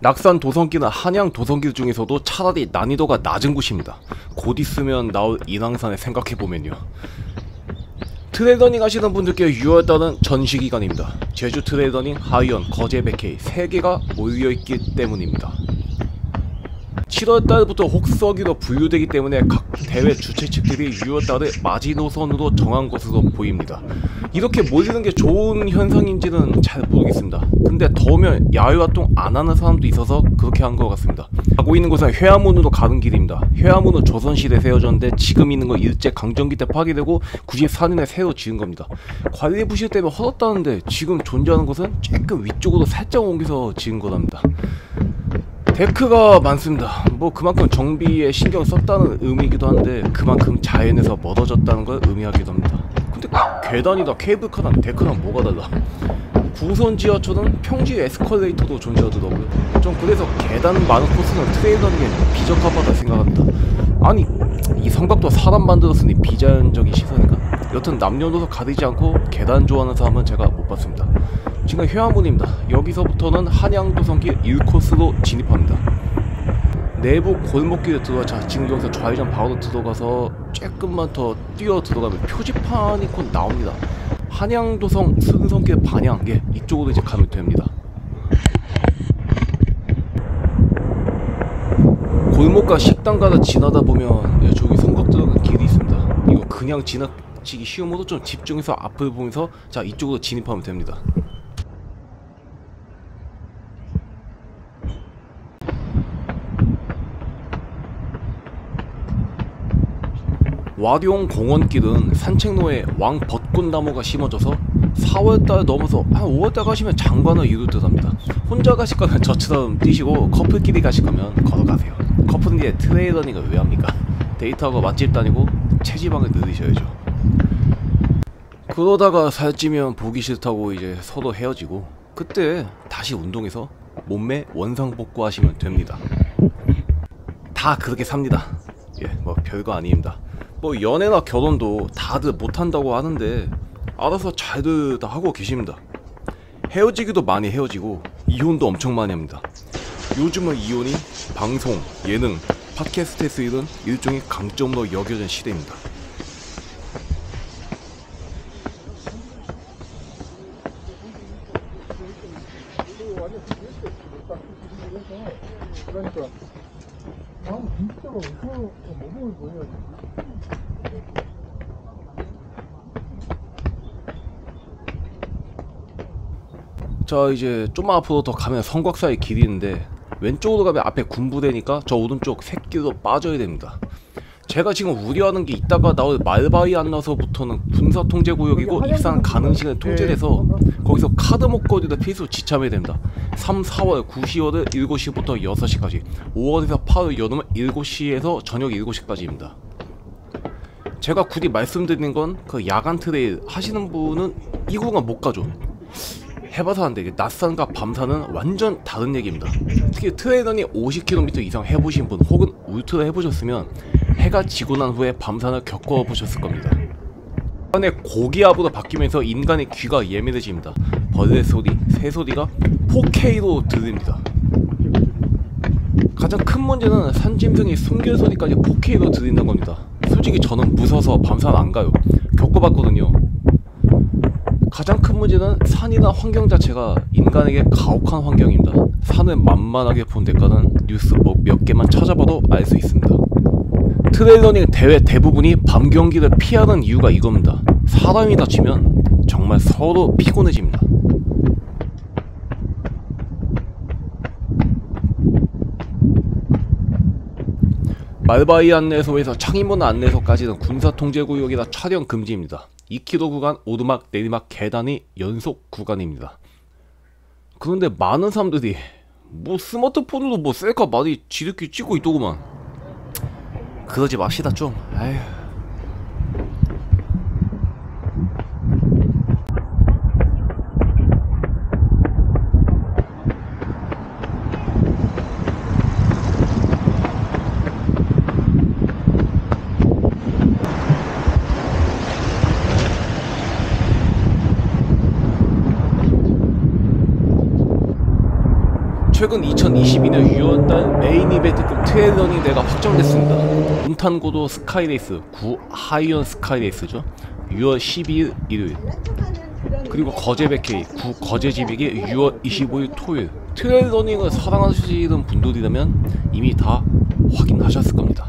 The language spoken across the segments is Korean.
낙산 도성길은 한양 도성길 중에서도 차라리 난이도가 낮은 곳입니다. 곧 있으면 나올 인왕산을 생각해보면요. 트레일러닝 하시는 분들께 6월달은 전시기간입니다. 제주 트레일러닝, 하이언, 거제 백케이 3개가 몰려있기 때문입니다. 7월달부터 혹서기로 분류되기 때문에 각 대회 주최 측들이 6월달을 마지노선으로 정한 것으로 보입니다. 이렇게 몰리는 게 좋은 현상인지는 잘 모르겠습니다. 근데 더우면 야외활동 안 하는 사람도 있어서 그렇게 한 것 같습니다. 가고 있는 곳은 회화문으로 가는 길입니다. 회화문은 조선시대에 세워졌는데 지금 있는 건 일제강점기 때 파괴되고 94년에 새로 지은 겁니다. 관리 부실 때문에 헐었다는데 지금 존재하는 곳은 조금 위쪽으로 살짝 옮겨서 지은 거랍니다. 데크가 많습니다. 뭐 그만큼 정비에 신경을 썼다는 의미이기도 한데 그만큼 자연에서 멀어졌다는 걸 의미하기도 합니다. 근데 계단이다 케이블카랑 데크랑 뭐가 달라? 구선 지하철은 평지 에스컬레이터도 존재하더라고요. 좀 그래서 계단 많은 코스는 트레일러닝에 비적합하다 생각합니다. 아니 이 성곽도 사람 만들었으니 비자연적인 시선인가? 여튼 남녀노소 가리지 않고 계단 좋아하는 사람은 제가 못 봤습니다. 지금 회화문입니다. 여기서부터는 한양도성길 1코스로 진입합니다. 내부 골목길에 들어가자. 지금 여기서 좌회전 바로 들어가서 조금만 더 뛰어 들어가면 표지판이 곧 나옵니다. 한양도성 순성길 반향, 예, 이쪽으로 이제 가면 됩니다. 골목과 식당가를 지나다 보면 예, 저기 성곽 들어가는 길이 있습니다. 이거 그냥 지나치기 쉬우므로 좀 집중해서 앞을 보면서 자 이쪽으로 진입하면 됩니다. 와룡 공원길은 산책로에 왕 벚꽃나무가 심어져서 4월달 넘어서 한 5월달 가시면 장관을 이룰 듯 합니다. 혼자 가실 거면 저처럼 뛰시고 커플끼리 가실 거면 걸어가세요. 커플인데 트레일러닝을 왜 합니까? 데이트하고 맛집 다니고 체지방을 늘리셔야죠. 그러다가 살찌면 보기 싫다고 이제 서로 헤어지고 그때 다시 운동해서 몸매 원상복구 하시면 됩니다. 다 그렇게 삽니다. 예, 뭐 별거 아닙니다. 뭐 연애나 결혼도 다들 못한다고 하는데 알아서 잘들 다 하고 계십니다. 헤어지기도 많이 헤어지고 이혼도 엄청 많이 합니다. 요즘은 이혼이 방송, 예능, 팟캐스트에 쓰이는 일종의 강점으로 여겨진 시대입니다. 그러니까 나는 진짜로 이거 모범을 보여야지. 자 이제 좀만 앞으로 더 가면 성곽 사이 길이 있는데 왼쪽으로 가면 앞에 군부대니까 저 오른쪽 새길로 빠져야 됩니다. 제가 지금 우려하는 게 이따가 나올 말바위 안 나서부터는 군사통제구역이고 입산 가능시는 통제돼서 거기서 카드 목걸이를 필수 지참해야 됩니다. 3, 4월, 9, 10월은 7시부터 6시까지 5월에서 8월 여름은 7시에서 저녁 7시까지입니다. 제가 굳이 말씀드리는 건 그 야간 트레일 하시는 분은 이 구간 못 가죠. 해봐서 하는데 낮산과 밤산은 완전 다른 얘기입니다. 특히 트레일러닝 50km 이상 해보신 분 혹은 울트라 해보셨으면 해가 지고 난 후에 밤산을 겪어보셨을 겁니다. 인간의 고기압으로 바뀌면서 인간의 귀가 예민해집니다. 벌레 소리, 새 소리가 4K로 들립니다. 가장 큰 문제는 산짐승이 숨결 소리까지 4K로 들린다는 겁니다. 솔직히 저는 무서워서 밤산 안 가요. 겪어봤거든요. 가장 큰 문제는 산이나 환경 자체가 인간에게 가혹한 환경입니다. 산을 만만하게 본 대가는 뉴스 뭐 몇 개만 찾아봐도 알 수 있습니다. 트레일러닝 대회 대부분이 밤 경기를 피하는 이유가 이겁니다. 사람이 다치면 정말 서로 피곤해집니다. 말바위 안내소에서 창의문 안내소까지는 군사통제구역이라 촬영 금지입니다. 2km 구간 오르막 내리막 계단이 연속 구간입니다. 그런데 많은 사람들이 뭐 스마트폰으로 뭐 셀카 많이 지들끼리 찍고 있더구만. 그러지 맙시다 좀. 아휴. 최근 2022년 6월달 메인 이벤트급 트레일 러닝 대회가 확정됐습니다. 운탄고도 스카이레이스 9 하이언 스카이레이스죠. 6월 12일 일요일, 그리고 거제 백케이 9 거제 지빅이 6월 25일 토요일. 트레일 러닝을 사랑하시는 분들이라면 이미 다 확인하셨을 겁니다.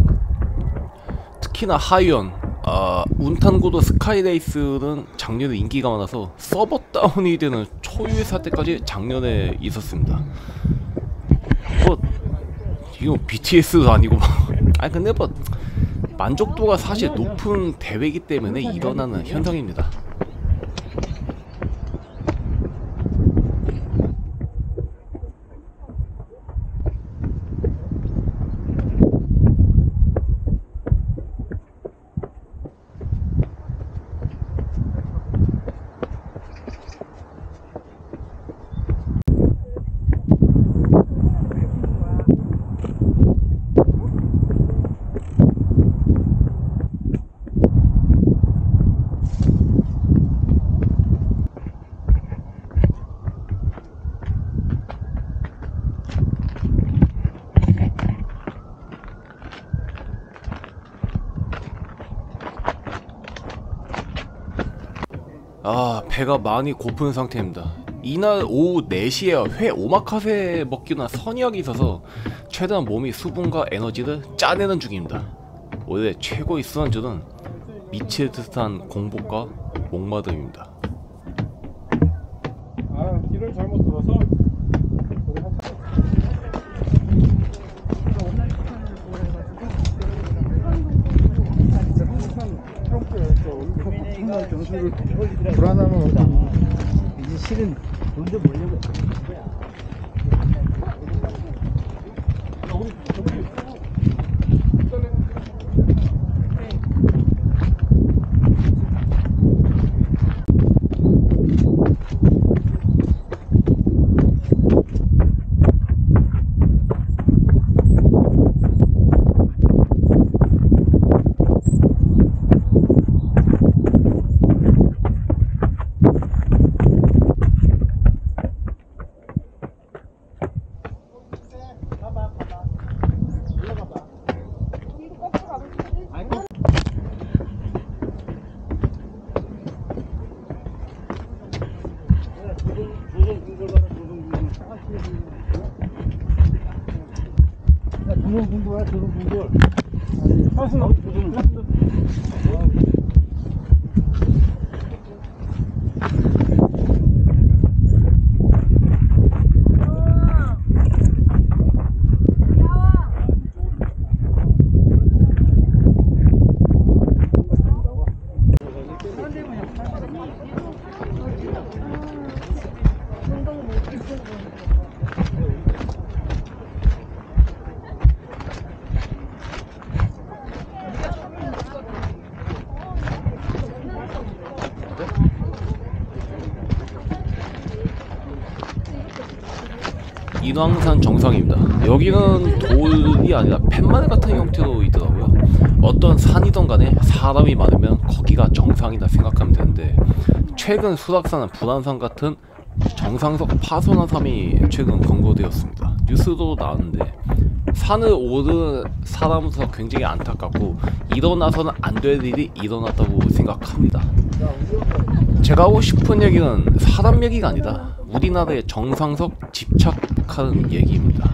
특히나 하이언, 운탄고도 스카이레이스는 작년에 인기가 많아서 서버 다운이 되는 초유의 사태까지 작년에 있었습니다. 뭐 이거 BTS도 아니고 아니 근데 뭐 만족도가 사실 높은 대회이기 때문에 일어나는 현상입니다. 배가 많이 고픈 상태입니다. 이날 오후 4시에 회 오마카세 먹기나 선약이 있어서 최대한 몸이 수분과 에너지를 짜내는 중입니다. 원래 최고의 술안주는 미칠 듯한 공복과 목마름입니다. 길을 잘못 들어서 점수를 불안하면 어떤 이제 실은 돈도 벌려고 거야. 조선궁궐 조선궁궐 인왕산 정상입니다. 여기는 돌이 아니라 팻말 같은 형태로 있더라고요. 어떤 산이던 간에 사람이 많으면 거기가 정상이다 생각하면 되는데, 최근 수락산은 불안산 같은 정상석 파손한 섬이 최근 검거되었습니다. 뉴스도 나왔는데 산을 오르는 사람으로서 굉장히 안타깝고 일어나서는 안 될 일이 일어났다고 생각합니다. 제가 하고 싶은 얘기는 사람 얘기가 아니다, 우리나라의 정상석 집착하는 얘기입니다.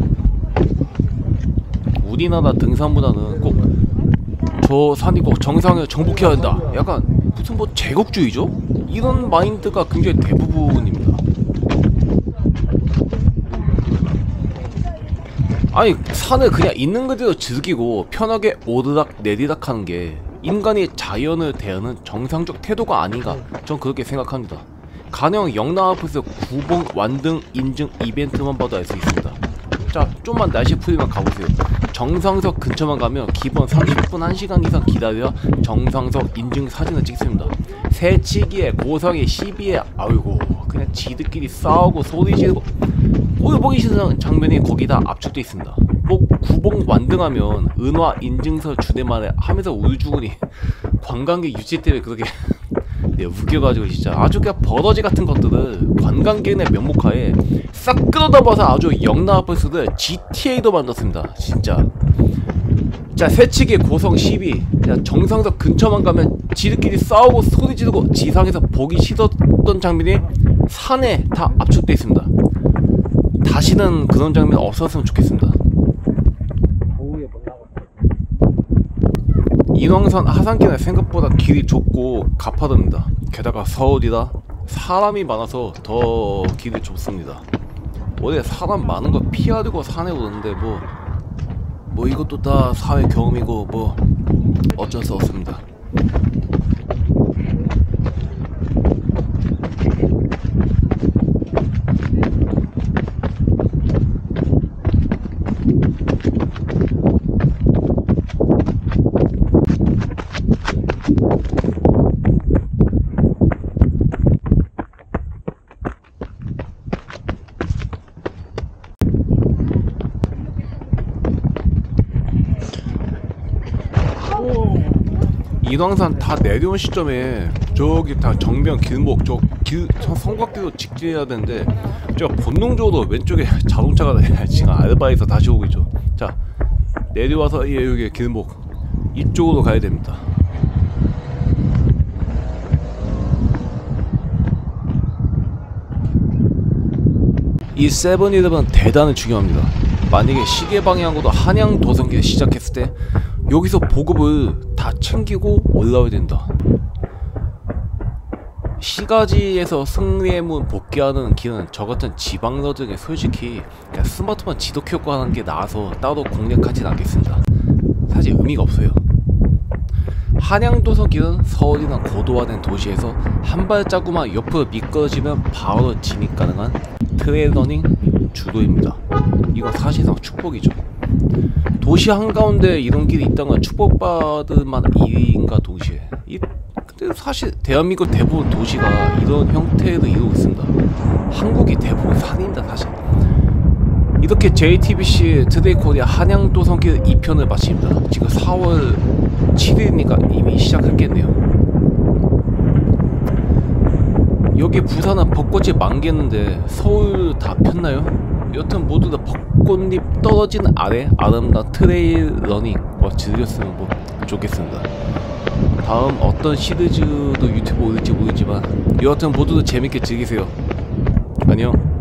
우리나라 등산 문화는 꼭 저 산이 꼭 정상을 정복해야 한다, 약간 무슨 뭐 제국주의죠? 이런 마인드가 굉장히 대부분입니다. 아니 산을 그냥 있는 그대로 즐기고 편하게 오르락 내리락 하는 게 인간이 자연을 대하는 정상적 태도가 아닌가, 전 그렇게 생각합니다. 가령 영남 앞에서 구봉 완등 인증 이벤트만 봐도 알 수 있습니다. 자, 좀만 날씨 풀리면 가보세요. 정상석 근처만 가면 기본 30분 1시간 이상 기다려야 정상석 인증 사진을 찍습니다. 새치기에 고성에 시비에 아이고 그냥 지들끼리 싸우고 소리 지르고 꼴 보기 싫은 장면이 거기다 압축돼 있습니다. 뭐 구봉 완등하면 은화 인증서 주대만에 하면서 울주군이 관광객 유치 때문에 그렇게 네, 우겨가지고 진짜 아주 그냥 버러지 같은 것들을 관광객의 면목하에 싹 끌어다봐서 아주 영락을 쓰듯 GTA도 만들었습니다. 진짜. 자, 새치기 고성 12. 자, 정상석 근처만 가면 지들끼리 싸우고 소리 지르고 지상에서 보기 싫었던 장면이 산에 다 압축돼 있습니다. 다시는 그런 장면 없었으면 좋겠습니다. 오후에 몰라고. 인왕산 하산길은 생각보다 길이 좁고 가파릅니다. 게다가 서울이라 사람이 많아서 더 길이 좁습니다. 원래 사람 많은 거 피하려고 산에 오는데 뭐 이것도 다 사회 경험이고 뭐 어쩔 수 없습니다. 인왕산 다 내려온 시점에 저기 다 정면 길목 성곽길로 직진해야 되는데 제가 본능적으로 왼쪽에 자동차가 지금 알바에서 다시 오고 있죠. 자, 내려와서 여기 길목 이쪽으로 가야 됩니다. 이 세븐일레븐 대단히 중요합니다. 만약에 시계 방향으로 한양 도성길 시작했을 때 여기서 보급을 다 챙기고 올라와야 된다. 시가지에서 승리의문 복귀하는 길은 저같은 지방러들에게 솔직히 그냥 스마트폰 지도 켜고 하는 게 나아서 따로 공략하진 않겠습니다. 사실 의미가 없어요. 한양도서길은 서울이나 고도화된 도시에서 한 발자국만 옆으로 미끄러지면 바로 진입 가능한 트레일러닝 주도입니다. 이건 사실상 축복이죠. 도시 한가운데 이런 길이 있다는 건 축복받을 만한 일인가 동시에 근데 사실 대한민국 대부분 도시가 이런 형태로 이루고 있습니다. 한국이 대부분 산입니다. 사실 이렇게 JTBC 투데이 코리아 한양도성길 2편을 마칩니다. 지금 4월 7일이니까 이미 시작했겠네요. 여기 부산은 벚꽃이 만개했는데 서울 다 폈나요? 여튼 모두 다 벚꽃잎 떨어진 아래 아름다운 트레일 러닝 즐겼으면 좋겠습니다. 다음 어떤 시리즈도 유튜브 올릴지 모르지만 여하튼 모두도 재밌게 즐기세요. 안녕.